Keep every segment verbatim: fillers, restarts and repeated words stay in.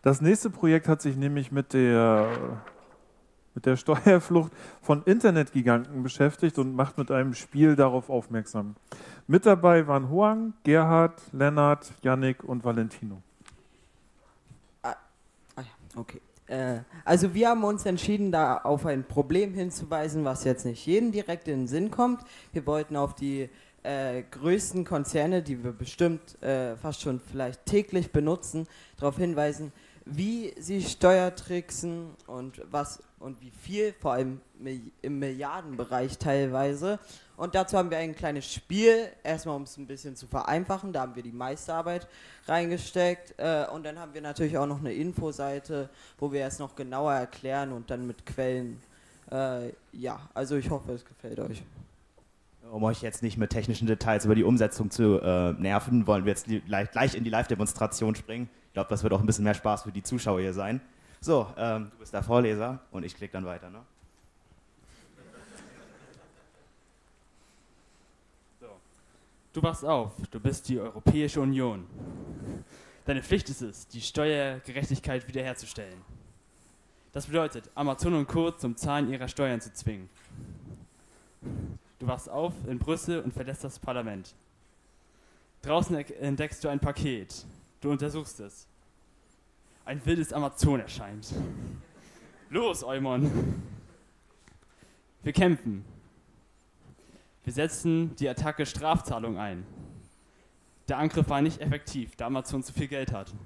Das nächste Projekt hat sich nämlich mit der, mit der Steuerflucht von Internetgiganten beschäftigt und macht mit einem Spiel darauf aufmerksam. Mit dabei waren Hoang, Gerhard, Lennart, Yannick und Valentino. Ah, ah ja, okay. Äh, also wir haben uns entschieden, da auf ein Problem hinzuweisen, was jetzt nicht jedem direkt in den Sinn kommt. Wir wollten auf die äh, größten Konzerne, die wir bestimmt äh, fast schon vielleicht täglich benutzen, darauf hinweisen, wie sie Steuertricksen und was und wie viel, vor allem im Milliardenbereich teilweise. Und dazu haben wir ein kleines Spiel, erstmal um es ein bisschen zu vereinfachen, da haben wir die meiste Arbeit reingesteckt. Äh, und dann haben wir natürlich auch noch eine Infoseite, wo wir es noch genauer erklären und dann mit Quellen. Äh, ja, also ich hoffe, es gefällt euch. Um euch jetzt nicht mit technischen Details über die Umsetzung zu äh, nerven, wollen wir jetzt gleich in die Live-Demonstration springen. Ich glaube, das wird auch ein bisschen mehr Spaß für die Zuschauer hier sein. So, ähm, du bist der Vorleser und ich klicke dann weiter, ne? So. Du wachst auf, du bist die Europäische Union. Deine Pflicht ist es, die Steuergerechtigkeit wiederherzustellen. Das bedeutet, Amazon und Co. zum Zahlen ihrer Steuern zu zwingen. Du wachst auf in Brüssel und verlässt das Parlament. Draußen entdeckst du ein Paket. Du untersuchst es. Ein wildes Amazon erscheint. Los, Eumon! Wir kämpfen. Wir setzen die Attacke Strafzahlung ein. Der Angriff war nicht effektiv, da Amazon zu viel Geld hat.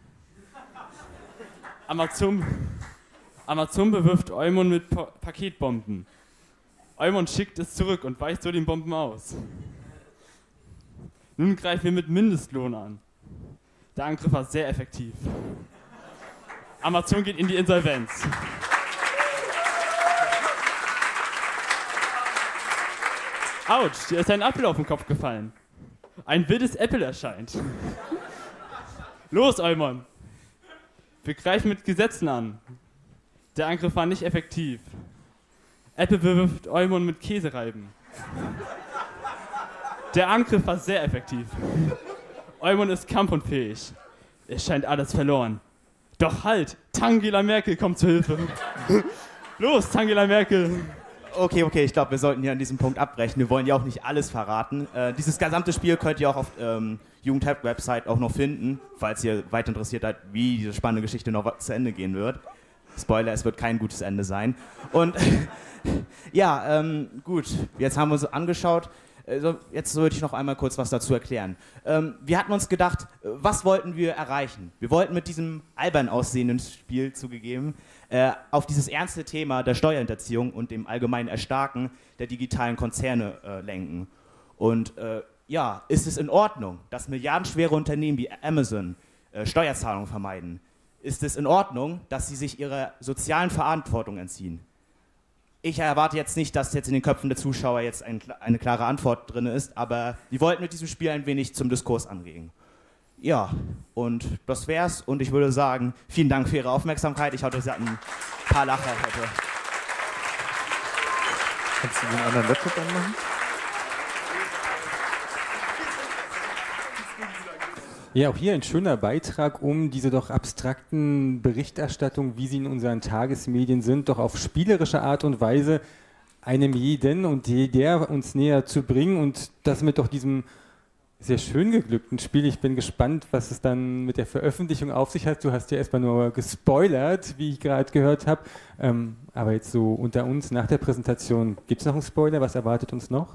Amazon, Amazon bewirft Eumon mit pa Paketbomben. Eumon schickt es zurück und weicht so den Bomben aus. Nun greifen wir mit Mindestlohn an. Der Angriff war sehr effektiv. Amazon geht in die Insolvenz. Autsch, dir ist ein Apfel auf den Kopf gefallen. Ein wildes Apple erscheint. Los, Eumon. Wir greifen mit Gesetzen an. Der Angriff war nicht effektiv. Apple bewirft Eumon mit Käsereiben. Der Angriff war sehr effektiv. Eumon ist kampfunfähig. Es scheint alles verloren. Doch halt, Tangela Merkel kommt zu Hilfe. Los, Tangela Merkel. Okay, okay, ich glaube, wir sollten hier an diesem Punkt abbrechen. Wir wollen ja auch nicht alles verraten. Äh, dieses gesamte Spiel könnt ihr auch auf ähm, Jugendhype-Website auch noch finden, falls ihr weiter interessiert seid, wie diese spannende Geschichte noch zu Ende gehen wird. Spoiler, es wird kein gutes Ende sein. Und ja, ähm, gut, jetzt haben wir uns angeschaut. Also jetzt würde ich noch einmal kurz was dazu erklären. Ähm, wir hatten uns gedacht, was wollten wir erreichen? Wir wollten mit diesem albern aussehenden Spiel zugegeben äh, auf dieses ernste Thema der Steuerhinterziehung und dem allgemeinen Erstarken der digitalen Konzerne äh, lenken. Und äh, ja, ist es in Ordnung, dass milliardenschwere Unternehmen wie Amazon äh, Steuerzahlungen vermeiden? Ist es in Ordnung, dass sie sich ihrer sozialen Verantwortung entziehen? Ich erwarte jetzt nicht, dass jetzt in den Köpfen der Zuschauer jetzt ein, eine klare Antwort drin ist, aber wir wollten mit diesem Spiel ein wenig zum Diskurs anregen. Ja, und das wär's. Und ich würde sagen, vielen Dank für Ihre Aufmerksamkeit. Ich hoffe, Sie hatten ein paar Lacher heute. Kannst du den anderen Laptop anmachen? Ja, auch hier ein schöner Beitrag, um diese doch abstrakten Berichterstattungen, wie sie in unseren Tagesmedien sind, doch auf spielerische Art und Weise einem jeden und jeder uns näher zu bringen und das mit doch diesem sehr schön geglückten Spiel. Ich bin gespannt, was es dann mit der Veröffentlichung auf sich hat. Du hast ja erstmal nur gespoilert, wie ich gerade gehört habe. Ähm, aber jetzt so unter uns nach der Präsentation, gibt es noch einen Spoiler? Was erwartet uns noch?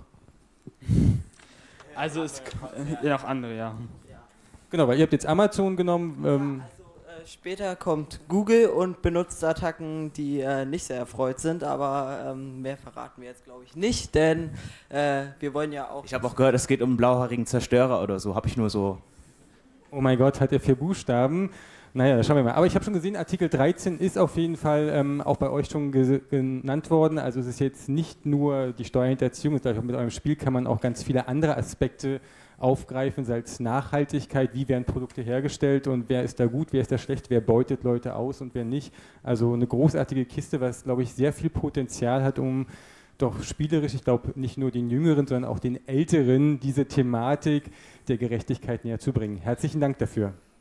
Also es äh, noch andere, ja. Genau, weil ihr habt jetzt Amazon genommen. Ähm also, äh, später kommt Google und benutzt Attacken, die äh, nicht sehr erfreut sind, aber ähm, mehr verraten wir jetzt, glaube ich, nicht, denn äh, wir wollen ja auch... Ich habe auch gehört, es geht um einen blauhaarigen Zerstörer oder so, habe ich nur so... Oh mein Gott, hat er vier Buchstaben? Naja, schauen wir mal. Aber ich habe schon gesehen, Artikel dreizehn ist auf jeden Fall ähm, auch bei euch schon genannt worden. Also es ist jetzt nicht nur die Steuerhinterziehung, ich glaube, mit eurem Spiel kann man auch ganz viele andere Aspekte aufgreifen, sei es Nachhaltigkeit, wie werden Produkte hergestellt und wer ist da gut, wer ist da schlecht, wer beutet Leute aus und wer nicht. Also eine großartige Kiste, was, glaube ich, sehr viel Potenzial hat, um doch spielerisch, ich glaube, nicht nur den Jüngeren, sondern auch den Älteren diese Thematik der Gerechtigkeit näher zu bringen. Herzlichen Dank dafür.